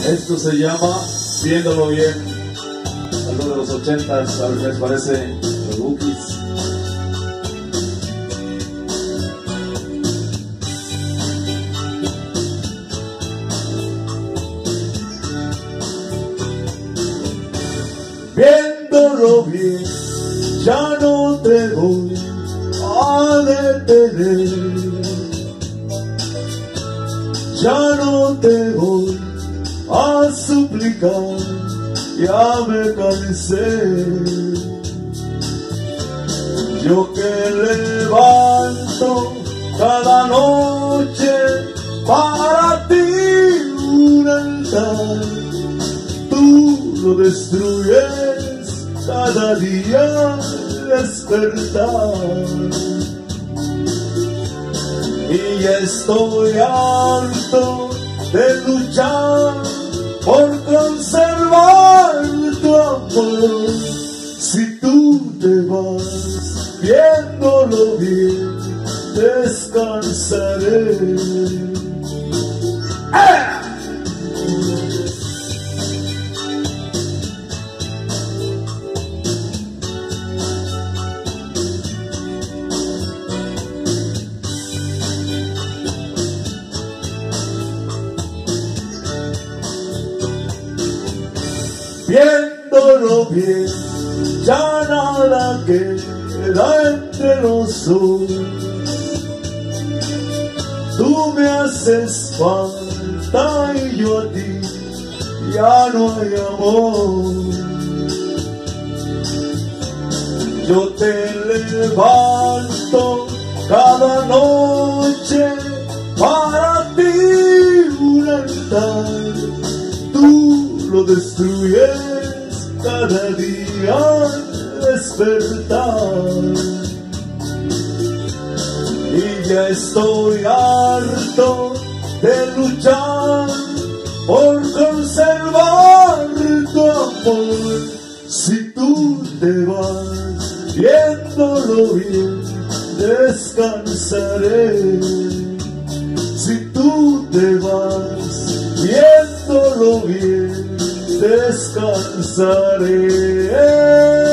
Esto se llama Viéndolo Bien. Algo de los 80s, a ver qué les parece. Los Bookies. Viéndolo bien, ya no te voy a detener. Ya no te voy a suplicar, ya me cansé. Yo que levanto cada noche para ti un altar, tú lo destruyes cada día al despertar. Y ya estoy harto de luchar por conservar tu amor. Si tú te vas, viéndolo bien, descansaré. ¡Ah! Viéndolo bien, ya nada queda entre los dos. Tú me haces falta y yo a ti ya no hay amor. Yo te levanto cada noche para ti un altar, tú lo destruyes cada día al despertar. Y ya estoy harto de luchar por conservar tu amor. Si tú te vas, viéndolo bien, descansaré. Si tú te vas, viéndolo bien, descansaré.